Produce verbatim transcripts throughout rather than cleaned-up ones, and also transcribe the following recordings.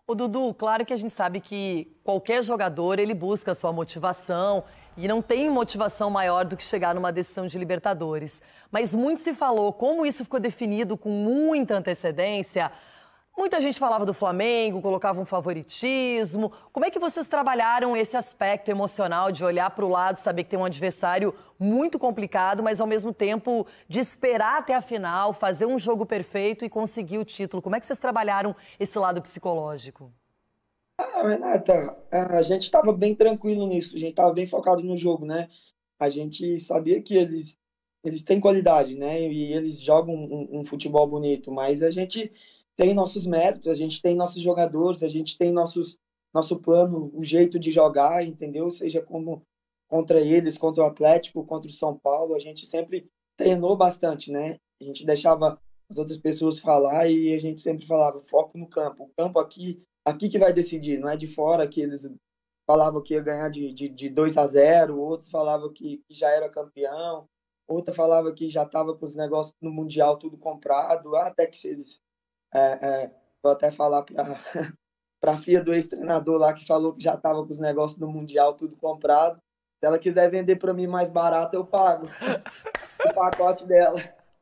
Ô Dudu, claro que a gente sabe que qualquer jogador, ele busca a sua motivação e não tem motivação maior do que chegar numa decisão de Libertadores. Mas muito se falou, como isso ficou definido com muita antecedência, muita gente falava do Flamengo, colocava um favoritismo. Como é que vocês trabalharam esse aspecto emocional de olhar para o lado, saber que tem um adversário muito complicado, mas ao mesmo tempo de esperar até a final, fazer um jogo perfeito e conseguir o título? Como é que vocês trabalharam esse lado psicológico? Ah, Renata, a gente estava bem tranquilo nisso, a gente estava bem focado no jogo, né? A gente sabia que eles, eles têm qualidade, né? E eles jogam um, um futebol bonito, mas a gente tem nossos méritos, a gente tem nossos jogadores, a gente tem nossos, nosso plano, o jeito de jogar, entendeu? Seja como contra eles, contra o Atlético, contra o São Paulo, a gente sempre treinou bastante, né? A gente deixava as outras pessoas falar e a gente sempre falava, foco no campo. O campo aqui aqui que vai decidir, não é de fora que eles falavam que ia ganhar de, de, de dois a zero, outros falavam que, que já era campeão, outra falava que já estava com os negócios no Mundial tudo comprado, até que se eles, é, é, vou até falar para para a filha do ex-treinador lá que falou que já estava com os negócios do Mundial tudo comprado, se ela quiser vender para mim mais barato, eu pago o pacote dela.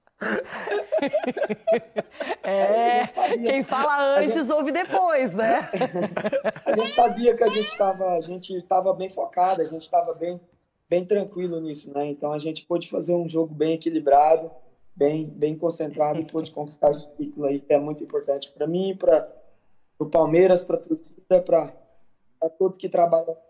Aí a É, gente sabia, quem fala a antes gente, ouve depois, né? a gente sabia que a gente estava a gente estava bem focado, a gente estava bem bem tranquilo nisso, né? Então a gente pôde fazer um jogo bem equilibrado, bem bem concentrado e pôde conquistar esse título aí que é muito importante para mim, para o Palmeiras, para a torcida, para todos que trabalham